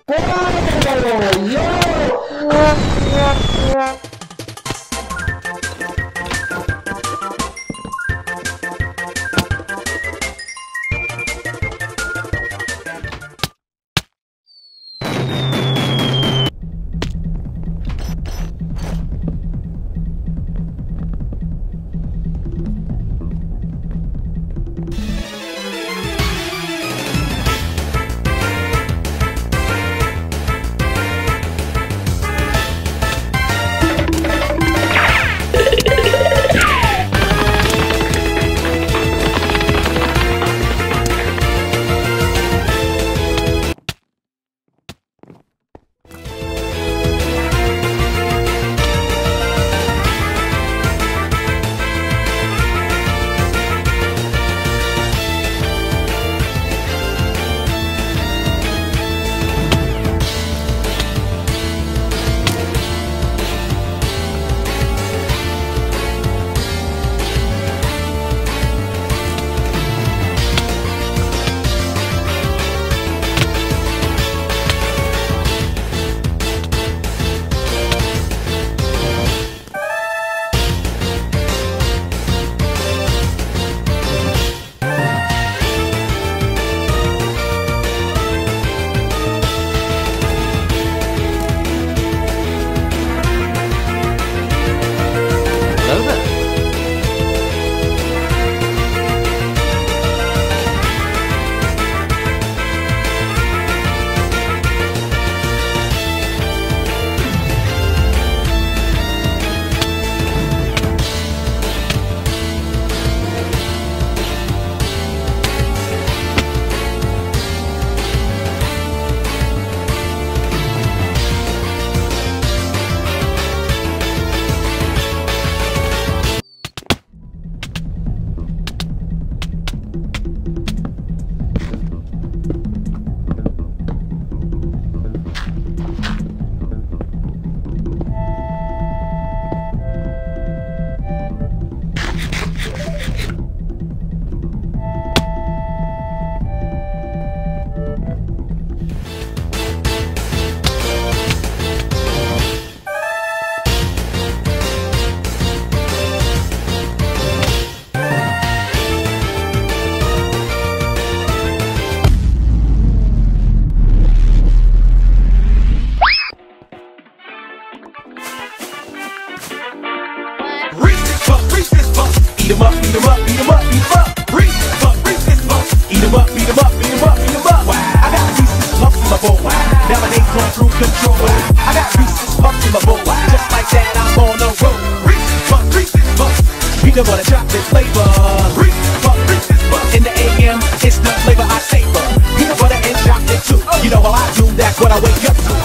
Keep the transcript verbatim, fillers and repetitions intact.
Eat 'em up, eat 'em up, eat 'em up, eat 'em up. Reach this fuck, reach this fuck. Eat 'em up, eat 'em up, eat 'em up, eat 'em up. I got Reese's Puffs in my bowl. Nowadays going through control. I got Reese's Puffs in my bowl. Just like that, I'm on the road. Reese's Puffs, Reese's Puffs. Peanut butter chocolate flavor. Reese's Puffs, Reese's Puffs. In the A M, it's the flavor I savor. Peanut butter and chocolate too. You know how I do, that's what I wake up to.